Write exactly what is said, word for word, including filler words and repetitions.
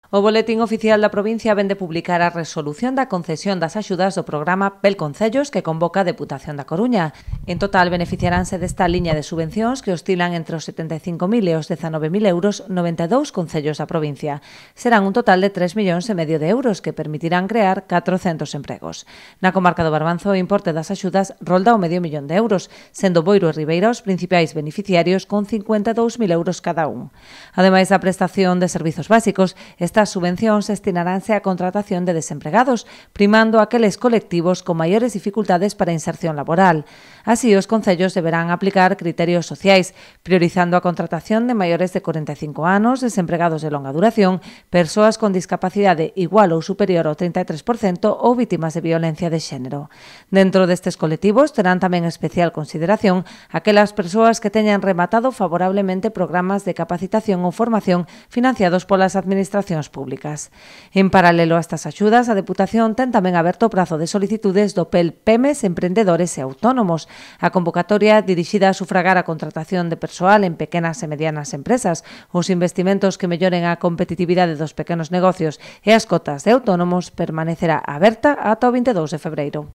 O Boletín Oficial da provincia vén de publicar a resolución da concesión das axudas do programa Pel Concellos que convoca a Deputación da Coruña. En total, beneficiaránse desta liña de subvencións que oscilan entre os setenta e cinco mil e os dezanove mil euros noventa e dous concellos da provincia. Serán un total de tres millóns e medio de euros que permitirán crear catrocentos empregos. Na comarca do Barbanzo, o importe das axudas rolda o medio millón de euros, sendo Boiro e Ribeira os principais beneficiarios con cincuenta e dous mil euros cada un. Ademais da prestación de servizos básicos, esta Estas subvencións destinaránse á contratación de desempregados, primando aqueles colectivos con maiores dificultades para a inserción laboral. Así, os concellos deberán aplicar criterios sociais, priorizando a contratación de maiores de corenta e cinco anos, desempregados de longa duración, persoas con discapacidade igual ou superior ao trinta e tres por cento ou vítimas de violencia de xénero. Dentro destes colectivos terán tamén especial consideración aquelas persoas que teñan rematado favorablemente programas de capacitación ou formación financiados polas administracións públicas. En paralelo a estas axudas, a Deputación ten tamén aberto o prazo de solicitudes do P E L Pemes, emprendedores e autónomos. A convocatoria dirixida a sufragar a contratación de persoal en pequenas e medianas empresas, os investimentos que melloren a competitividade dos pequenos negocios e as cotas de autónomos permanecerá aberta ata o vinte e dous de febreiro.